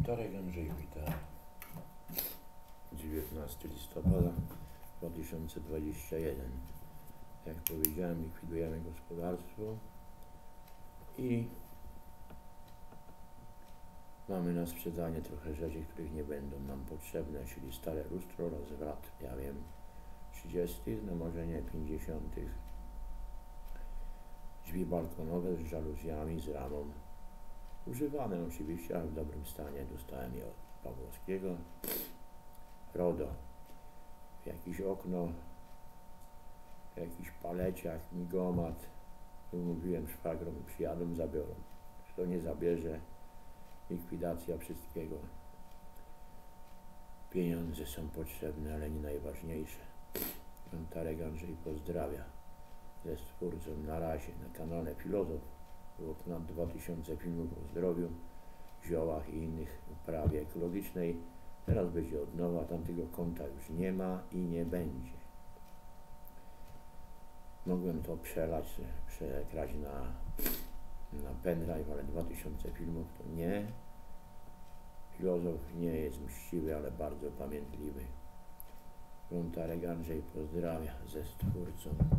Wtorek Andrzej wita. 19 listopada 2021. Jak powiedziałem, likwidujemy gospodarstwo i mamy na sprzedanie trochę rzeczy, których nie będą nam potrzebne, czyli stare lustro oraz wrat, ja wiem, 30, no może nie 50. Drzwi balkonowe z żaluzjami, z ramą. Używane oczywiście, ale w dobrym stanie. Dostałem je od Pawłowskiego. RODO. Jakieś okno, jakiś paleciak, migomat. Mówiłem szwagrom, przyjadą, zabiorą. Kto nie zabierze, likwidacja wszystkiego. Pieniądze są potrzebne, ale nie najważniejsze. Tarek Andrzej pozdrawia. Ze Stwórcą na razie na kanale Filozof. Było ponad 2000 filmów o zdrowiu, ziołach i innych uprawie ekologicznej. Teraz będzie od nowa, tamtego konta już nie ma i nie będzie. Mogłem to przegrać na pendrive, ale 2000 filmów to nie. Filozof nie jest mściwy, ale bardzo pamiętliwy. Tarek Andrzej pozdrawia ze Stwórcą.